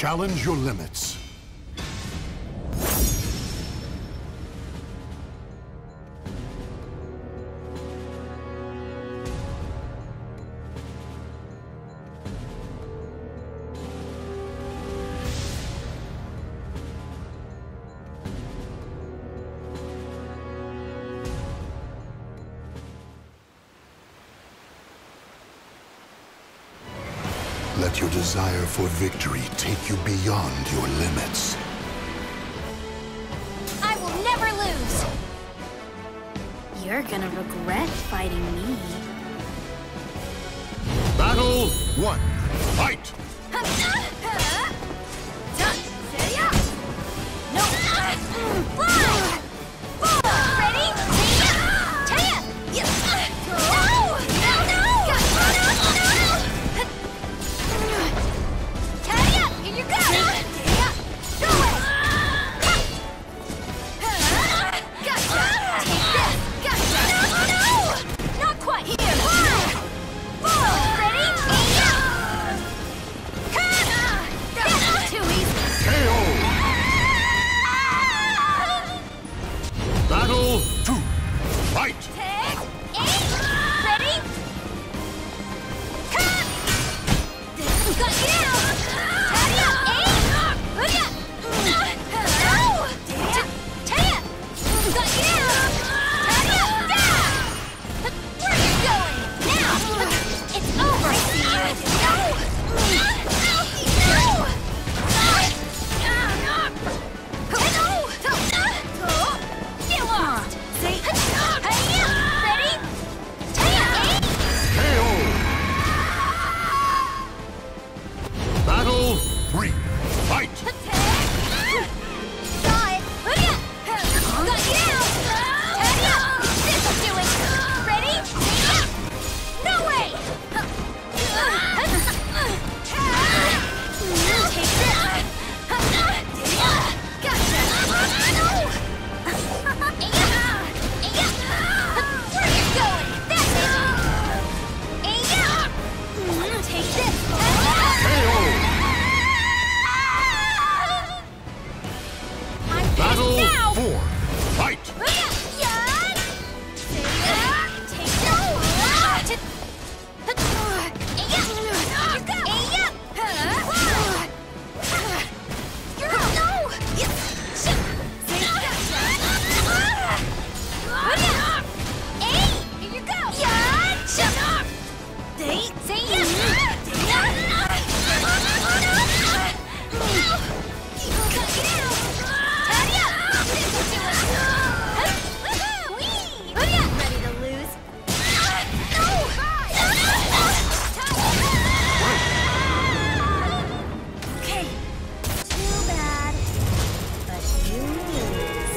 Challenge your limits. Let your desire for victory take you beyond your limits. I will never lose! You're gonna regret fighting me. Battle 1. Fight! No! Fly! Ready? Taya! No! No! Taya! Here you go! Go away! Gotcha! Take this! Gotcha! No! Not quite here! Ready? That's too easy! KO! Battle 2. Fight! Take, aim, ready? Cut! Got you! Taya, aim! Hooya! No! Taya! Got you! Taya, down! Where are you going? Now! It's over! No! You lost! Ready? Taya, aim! KO! Battle 3. Fight! Got it! Got you! Taya! This'll do it! Ready? No way! Take this! Gotcha! No! Where are you going? That's it! Take this! KO! I'm Battle pissed now! 4. Fight! Ready to lose? Okay, too bad, but you lose.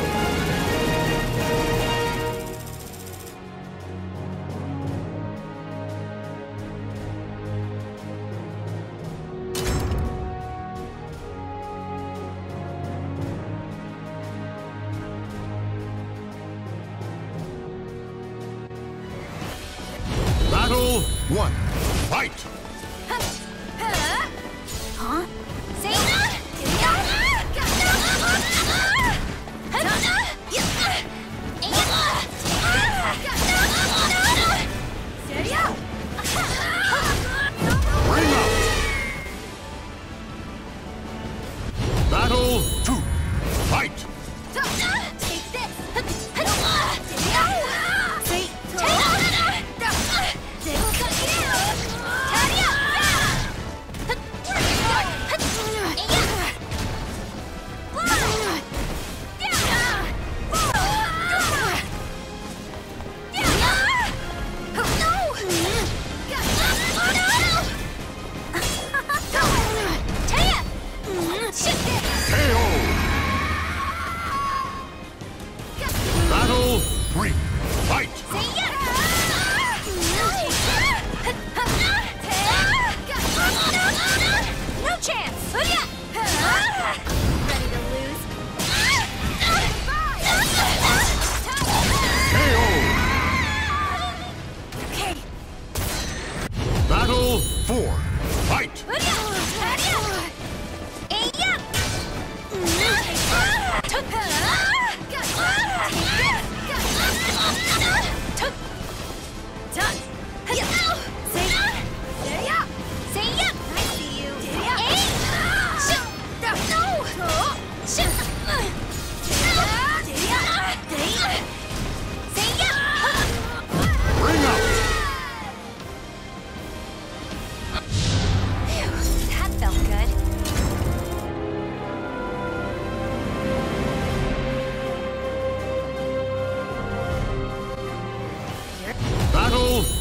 Battle 1. Fight! Huh? Say Bring up! Battle 2. Fight! Take this! Say,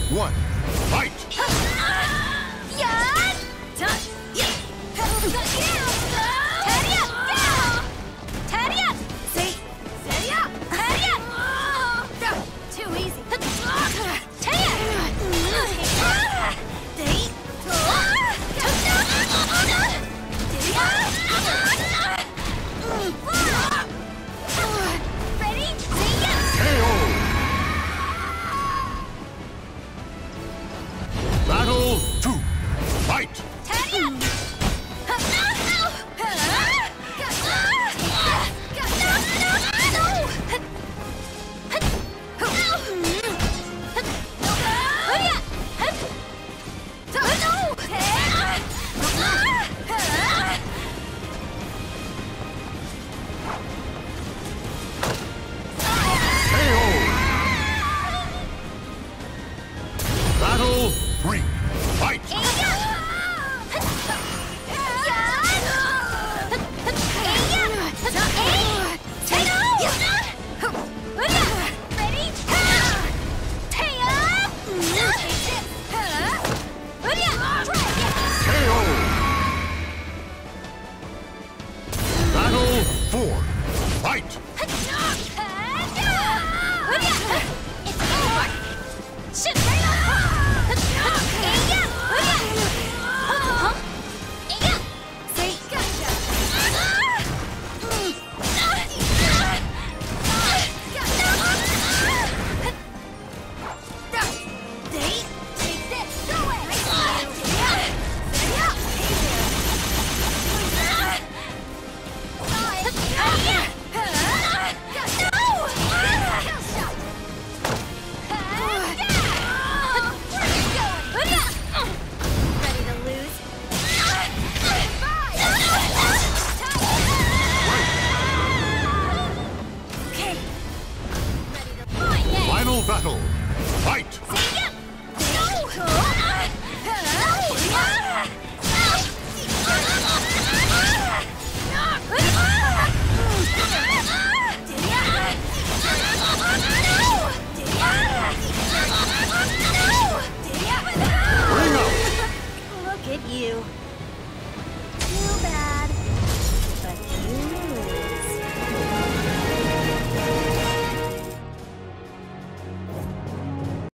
one, fight! Too easy. Ready? KO! Battle 2, fight! Battle 3, fight! KO! Battle 4, fight! Final battle, fight!